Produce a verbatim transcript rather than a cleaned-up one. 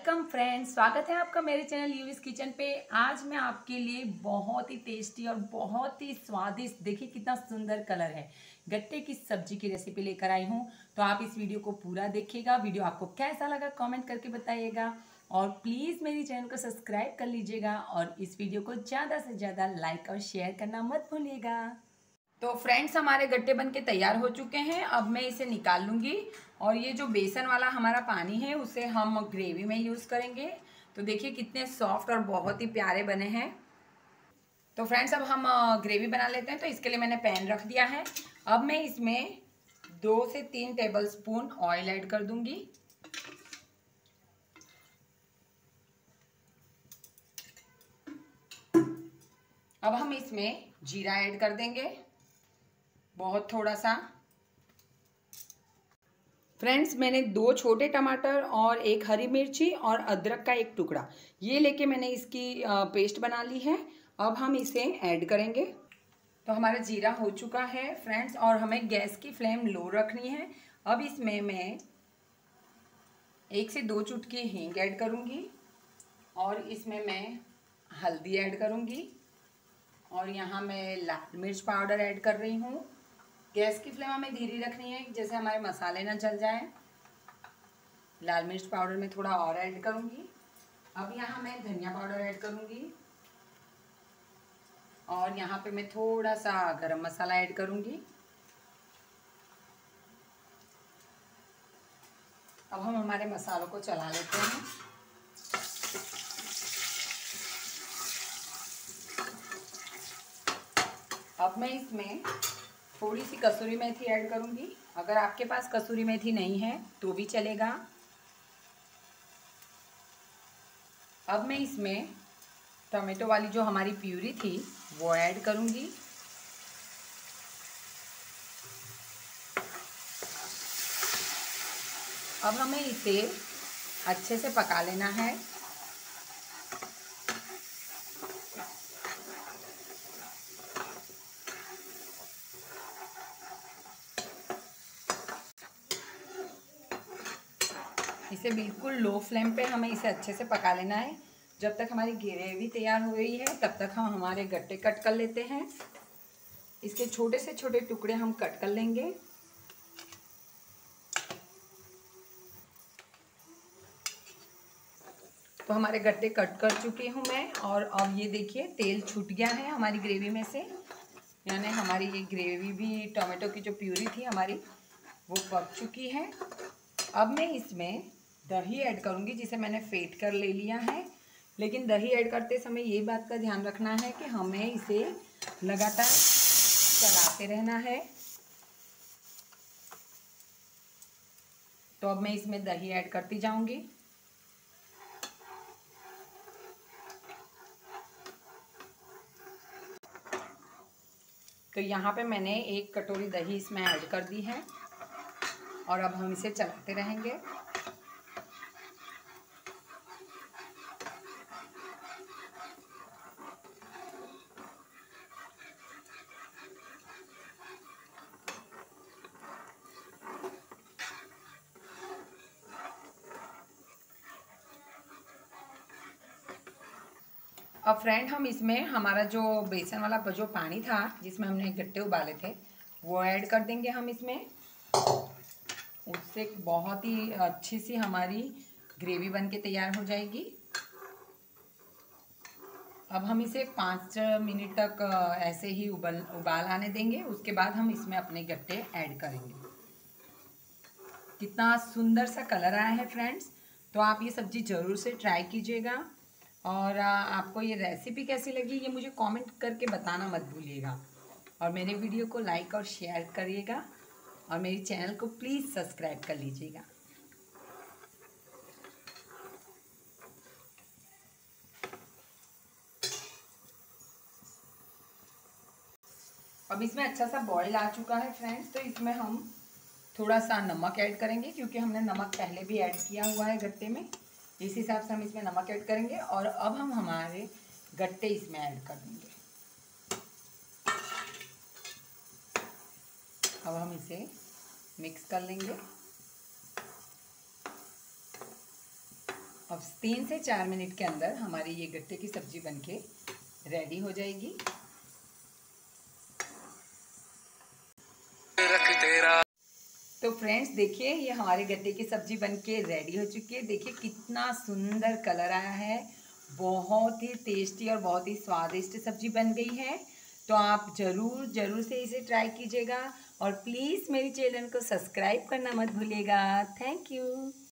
Welcome friends, स्वागत है आपका मेरे चैनल यूवीज किचन पे। आज मैं आपके लिए बहुत ही टेस्टी और बहुत ही स्वादिष्ट, देखिए कितना सुंदर कलर है, गट्टे की सब्जी की रेसिपी लेकर आई हूँ। तो आप इस वीडियो को पूरा देखिएगा। वीडियो आपको कैसा लगा कमेंट करके बताइएगा और प्लीज़ मेरी चैनल को सब्सक्राइब कर लीजिएगा और इस वीडियो को ज़्यादा से ज़्यादा लाइक और शेयर करना मत भूलिएगा। तो फ्रेंड्स, हमारे गट्टे बन के तैयार हो चुके हैं। अब मैं इसे निकाल लूँगी और ये जो बेसन वाला हमारा पानी है उसे हम ग्रेवी में यूज़ करेंगे। तो देखिए कितने सॉफ्ट और बहुत ही प्यारे बने हैं। तो फ्रेंड्स, अब हम ग्रेवी बना लेते हैं। तो इसके लिए मैंने पैन रख दिया है। अब मैं इसमें दो से तीन टेबल स्पून ऑयल ऐड कर दूंगी। अब हम इसमें जीरा ऐड कर देंगे, बहुत थोड़ा सा। फ्रेंड्स, मैंने दो छोटे टमाटर और एक हरी मिर्ची और अदरक का एक टुकड़ा ये लेके मैंने इसकी पेस्ट बना ली है। अब हम इसे ऐड करेंगे। तो हमारा जीरा हो चुका है फ्रेंड्स और हमें गैस की फ्लेम लो रखनी है। अब इसमें मैं एक से दो चुटकी हींग ऐड करूँगी और इसमें मैं हल्दी ऐड करूँगी और यहाँ मैं लाल मिर्च पाउडर ऐड कर रही हूँ। गैस की फ्लेम हमें धीरे रखनी है, जैसे हमारे मसाले ना जल जाए। लाल मिर्च पाउडर में थोड़ा और ऐड करूँगी। अब यहाँ मैं धनिया पाउडर ऐड करूँगी और यहाँ पे मैं थोड़ा सा गरम मसाला ऐड करूँगी। अब हम हमारे मसालों को चला लेते हैं। अब मैं इसमें थोड़ी सी कसूरी मेथी ऐड करूँगी। अगर आपके पास कसूरी मेथी नहीं है तो भी चलेगा। अब मैं इसमें टमाटो वाली जो हमारी प्यूरी थी वो ऐड करूँगी। अब हमें इसे अच्छे से पका लेना है। इसे बिल्कुल लो फ्लेम पे हमें इसे अच्छे से पका लेना है। जब तक हमारी ग्रेवी तैयार हो रही है तब तक हम हमारे गट्टे कट कर लेते हैं। इसके छोटे से छोटे टुकड़े हम कट कर लेंगे। तो हमारे गट्टे कट कर चुकी हूँ मैं और अब ये देखिए तेल छूट गया है हमारी ग्रेवी में से, यानी हमारी ये ग्रेवी भी टमाटो की जो प्यूरी थी हमारी वो पक चुकी है। अब मैं इसमें दही ऐड करूँगी जिसे मैंने फेंट कर ले लिया है। लेकिन दही ऐड करते समय ये बात का ध्यान रखना है कि हमें इसे लगातार चलाते रहना है। तो अब मैं इसमें दही ऐड करती जाऊंगी। तो यहाँ पे मैंने एक कटोरी दही इसमें ऐड कर दी है और अब हम इसे चलाते रहेंगे। अब फ्रेंड, हम इसमें हमारा जो बेसन वाला जो पानी था जिसमें हमने गट्टे उबाले थे वो ऐड कर देंगे हम इसमें। उससे बहुत ही अच्छी सी हमारी ग्रेवी बन के तैयार हो जाएगी। अब हम इसे पाँच मिनट तक ऐसे ही उबल उबाल आने देंगे। उसके बाद हम इसमें अपने गट्टे ऐड करेंगे। कितना सुंदर सा कलर आया है फ्रेंड्स। तो आप ये सब्ज़ी ज़रूर से ट्राई कीजिएगा और आपको ये रेसिपी कैसी लगी ये मुझे कमेंट करके बताना मत भूलिएगा। और मेरे वीडियो को लाइक और शेयर करिएगा और मेरी चैनल को प्लीज़ सब्सक्राइब कर लीजिएगा। अब इसमें अच्छा सा बॉईल आ चुका है फ्रेंड्स। तो इसमें हम थोड़ा सा नमक ऐड करेंगे क्योंकि हमने नमक पहले भी ऐड किया हुआ है गट्टे में। इस हिसाब से हम इसमें नमक ऐड करेंगे और अब हम हमारे गट्टे इसमें ऐड कर देंगे। अब हम इसे मिक्स कर लेंगे। अब तीन से चार मिनट के अंदर हमारी ये गट्टे की सब्जी बनके रेडी हो जाएगी। तो फ्रेंड्स देखिए, ये हमारे गट्टे की सब्जी बनके रेडी हो चुकी है। देखिए कितना सुंदर कलर आया है, बहुत ही टेस्टी और बहुत ही स्वादिष्ट सब्जी बन गई है। तो आप ज़रूर ज़रूर से इसे ट्राई कीजिएगा और प्लीज़ मेरी चैनल को सब्सक्राइब करना मत भूलिएगा। Thank you.